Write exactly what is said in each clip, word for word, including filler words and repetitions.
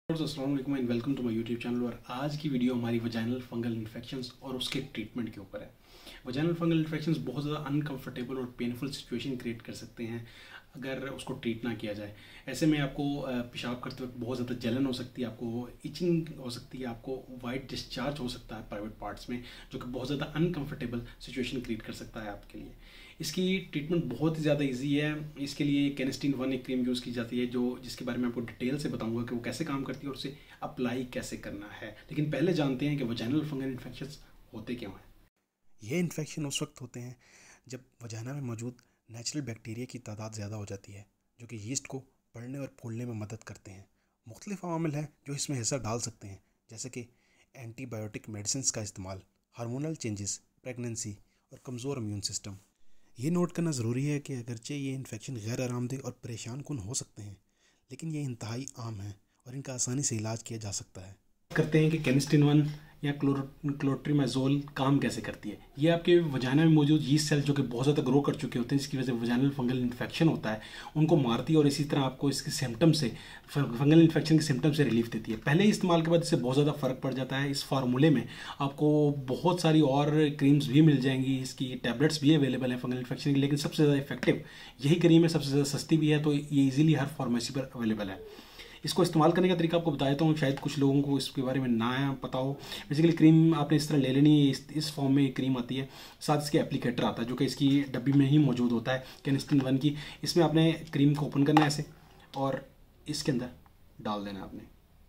अस्सलाम वालेकुम and welcome to my YouTube channel. और आज की वीडियो हमारी वजाइनल फंगल इन्फेक्शंस और उसके ट्रीटमेंट के ऊपर है। वजाइनल फंगल इन्फेक्शंस बहुत ज़्यादा अनकंफर्टेबल और पेनफुल सिचुएशन क्रिएट कर सकते हैं अगर उसको ट्रीट ना किया जाए। ऐसे में आपको पेशाब करते वक्त बहुत ज़्यादा जलन हो सकती है, आपको इचिंग हो सकती है, आपको वाइट डिस्चार्ज हो सकता है प्राइवेट पार्ट्स में, जो कि बहुत ज़्यादा अनकंफर्टेबल सिचुएशन क्रिएट कर सकता है आपके लिए। इसकी ट्रीटमेंट बहुत ही ज़्यादा इजी है। इसके लिए कैनिस्टीन वन एक क्रीम यूज़ की जाती है, जो जिसके बारे में आपको डिटेल से बताऊंगा कि वो कैसे काम करती है और उसे अप्लाई कैसे करना है। लेकिन पहले जानते हैं कि वजाइनल फंगल इन्फेक्शंस होते क्यों हैं। ये इन्फेक्शन उस वक्त होते हैं जब वजाइना में मौजूद नेचुरल बैक्टीरिया की तादाद ज़्यादा हो जाती है, जो कि यीस्ट को बढ़ने और फूलने में मदद करते हैं। मुख्तलिफ अवामिल हैं जो इसमें हिस्सा डाल सकते हैं, जैसे कि एंटीबायोटिक मेडिसिन का इस्तेमाल, हार्मोनल चेंजेस, प्रेगनेंसी और कमज़ोर इम्यून सिस्टम। ये नोट करना ज़रूरी है कि अगरचे ये इन्फेक्शन गैर आरामदेह और परेशान कुन हो सकते हैं, लेकिन ये इंतहाई आम है और इनका आसानी से इलाज किया जा सकता है। करते हैं कि कैनिस्टीन वन या क्लोर क्लोट्रीमाजोल काम कैसे करती है। ये आपके वजाइना में मौजूद यीस्ट सेल जो कि बहुत ज़्यादा ग्रो कर चुके होते हैं, जिसकी वजह से वजाइनल फंगल इन्फेक्शन होता है, उनको मारती है और इसी तरह आपको इसके सिम्टम से, फंगल इन्फेक्शन के सिम्टम से रिलीफ देती है। पहले इस्तेमाल के बाद इससे बहुत ज़्यादा फ़र्क पड़ जाता है। इस फार्मूले में आपको बहुत सारी और क्रीम्स भी मिल जाएंगी, इसकी टैबलेट्स भी अवेलेबल हैं फंगल इन्फेक्शन की, लेकिन सबसे ज़्यादा इफेक्टिव यही क्रीम है, सबसे ज़्यादा सस्ती भी है, तो ये ईजिली हर फार्मेसी पर अवेलेबल है। इसको इस्तेमाल करने का तरीका आपको बता देता हूँ, शायद कुछ लोगों को इसके बारे में ना पता हो। बेसिकली क्रीम आपने इस तरह ले लेनी है, इस, इस फॉर्म में क्रीम आती है, साथ इसके एप्लीकेटर आता है जो कि इसकी डब्बी में ही मौजूद होता है कैनिस्टीन वन की। इसमें आपने क्रीम को ओपन करना है ऐसे और इसके अंदर डाल देना है आपने।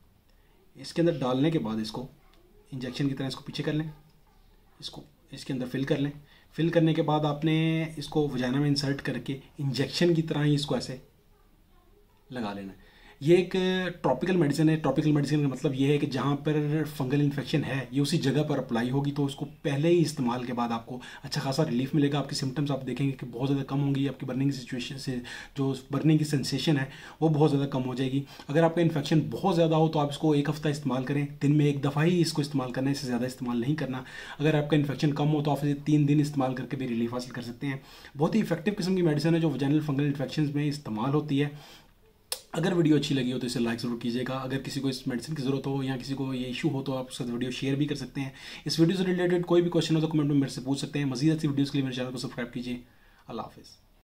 इसके अंदर डालने के बाद इसको इंजेक्शन की तरह इसको पीछे कर लें, इसको इसके अंदर फिल कर लें। फिल करने के बाद आपने इसको वजाइना में इंसर्ट करके इंजेक्शन की तरह ही इसको ऐसे लगा लेना है। ये एक ट्रॉपिकल मेडिसिन है। ट्रॉपिकल मेडिसिन का मतलब ये है कि जहाँ पर फंगल इन्फेक्शन है ये उसी जगह पर अप्लाई होगी, तो उसको पहले ही इस्तेमाल के बाद आपको अच्छा खासा रिलीफ मिलेगा। आपके सिम्टम्स आप देखेंगे कि बहुत ज़्यादा कम होंगी, आपकी बर्निंग की सिचुएशन से जो बर्निंग की सेंसेशन है वो बहुत ज़्यादा कम हो जाएगी। अगर आपका इन्फेक्शन बहुत ज़्यादा हो तो आप इसको एक हफ्ता इस्तेमाल करें, दिन में एक दफ़ा ही इसको इस्तेमाल करना है, इससे ज़्यादा इस्तेमाल नहीं करना। अगर आपका इन्फेक्शन कम हो तो आप इसे तीन दिन इस्तेमाल करके भी रिलीफ हासिल कर सकते हैं। बहुत ही इफेक्टिव किस्म की मेडिसिन है जो वजाइनल फंगल इन्फेक्शन में इस्तेमाल होती है। अगर वीडियो अच्छी लगी हो तो इसे लाइक ज़रूर कीजिएगा। अगर किसी को इस मेडिसिन की ज़रूरत हो या किसी को ये इशू हो तो आप उसका वीडियो शेयर भी कर सकते हैं। इस वीडियो से रिलेटेड कोई भी क्वेश्चन हो तो कमेंट में मेरे से पूछ सकते हैं। मज़ीद ऐसी वीडियोज़ के लिए मेरे चैनल को सब्सक्राइब कीजिए। अल्लाह हाफ़िज़।